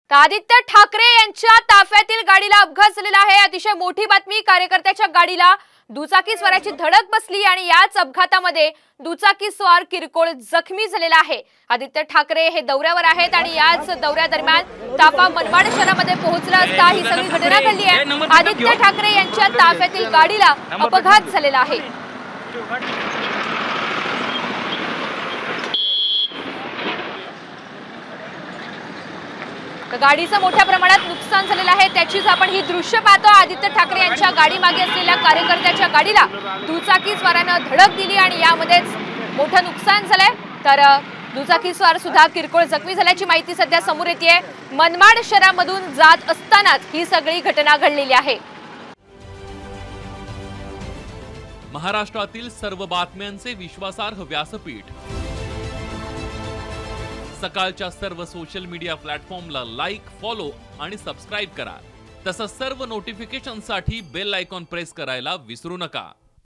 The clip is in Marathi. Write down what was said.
तर आदित्य ठाकरे यांच्या ताफ्यातील गाडीला अपघात झालेला आहे। अतिशय मोठी बातमी। कार्यकर्त्याच्या गाडीला दुचाकी स्वाराची धडक बसली आणि याच अपघातामध्ये दुचाकी स्वार किरकोळ जखमी झालेला आहे। आदित्य ठाकरे हे दौऱ्यावर आहेत आणि याच दौऱ्यादरम्यान ताफा मनमाड शहरामध्ये पोहोचला असता ही सगळी घटना घडली आहे। आदित्य ठाकरे यांच्या ताफ्यातील गाडीला अपघात झालेला आहे। गाडीचं मोठ्या प्रमाणात नुकसान झालेलं आहे। त्याचीच आपण ही दृश्य पाहतो। आदित्य ठाकरे यांच्या गाडी मागे असलेल्या कार्यकर्त्याच्या गाडीला दुचाकी स्वारानं धडक दिली आणि यामध्येच मोठं नुकसान झालंय। तर दुचाकी स्वार सुद्धा किरकोळ जखमी झाल्याची माहिती सध्या समोर येतेय। मनमाड शहरामधून जात असतानाच ही सगळी घटना घडलेली आहे। महाराष्ट्रातील सर्व बातम्यांचे विश्वासार्ह व्यासपीठ सकाळच्या सर्व सोशल मीडिया प्लॅटफॉर्मला लाईक, फॉलो आणि सबस्क्राइब करा। तसंच सर्व नोटिफिकेशनसाठी बेल आयकॉन प्रेस करायला विसरू नका।